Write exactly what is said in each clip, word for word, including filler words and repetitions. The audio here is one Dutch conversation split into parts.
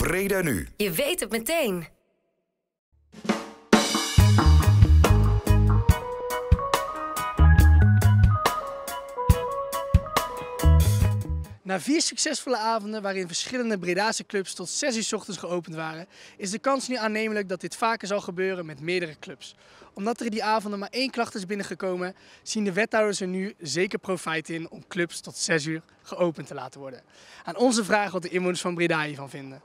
Breda nu. Je weet het meteen. Na vier succesvolle avonden waarin verschillende Bredase clubs tot zes uur 's ochtends geopend waren, is de kans nu aannemelijk dat dit vaker zal gebeuren met meerdere clubs. Omdat er die avonden maar één klacht is binnengekomen, zien de wethouders er nu zeker profijt in om clubs tot zes uur geopend te laten worden. Aan onze vraag wat de inwoners van Breda hiervan vinden.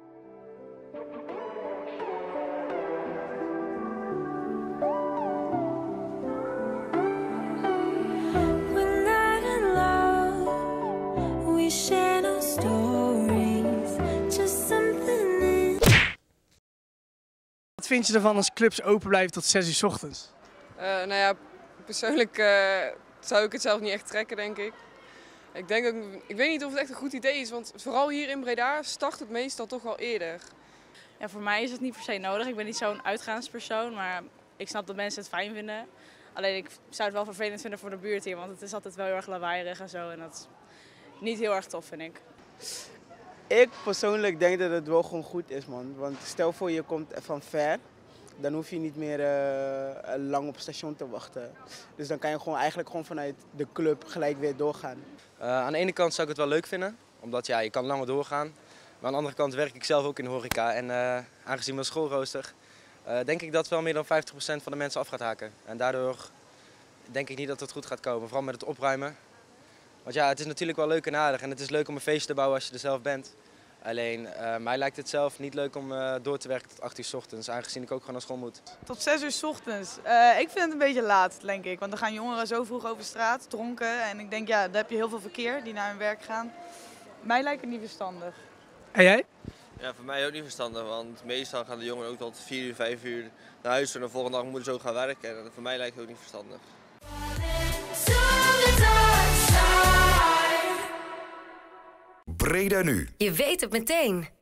Wat vind je ervan als clubs open blijven tot zes uur 's ochtends? Uh, nou ja, persoonlijk uh, zou ik het zelf niet echt trekken, denk ik. Ik, denk ook, ik weet niet of het echt een goed idee is, want vooral hier in Breda start het meestal toch wel eerder. Ja, voor mij is het niet per se nodig. Ik ben niet zo'n uitgaanspersoon, maar ik snap dat mensen het fijn vinden. Alleen ik zou het wel vervelend vinden voor de buurt hier, want het is altijd wel heel erg lawaaierig en zo. En dat is niet heel erg tof, vind ik. Ik persoonlijk denk dat het wel gewoon goed is, man. Want stel voor je komt van ver, dan hoef je niet meer uh, lang op het station te wachten. Dus dan kan je gewoon eigenlijk gewoon vanuit de club gelijk weer doorgaan. Uh, aan de ene kant zou ik het wel leuk vinden, omdat ja, je kan langer doorgaan. Maar aan de andere kant werk ik zelf ook in de horeca en uh, aangezien mijn schoolrooster, uh, denk ik dat wel meer dan vijftig procent van de mensen af gaat haken. En daardoor denk ik niet dat het goed gaat komen, vooral met het opruimen. Want ja, het is natuurlijk wel leuk en aardig en het is leuk om een feestje te bouwen als je er zelf bent. Alleen, uh, mij lijkt het zelf niet leuk om uh, door te werken tot acht uur 's ochtends, aangezien ik ook gewoon naar school moet. Tot zes uur 's ochtends. Uh, ik vind het een beetje laat, denk ik. Want dan gaan jongeren zo vroeg over straat, dronken. En ik denk, ja, dan heb je heel veel verkeer die naar hun werk gaan. Mij lijkt het niet verstandig. En jij? Ja, voor mij ook niet verstandig, want meestal gaan de jongeren ook tot vier uur, vijf uur naar huis en de volgende dag moeten ze ook gaan werken. En voor mij lijkt het ook niet verstandig. Breda nu. Je weet het meteen.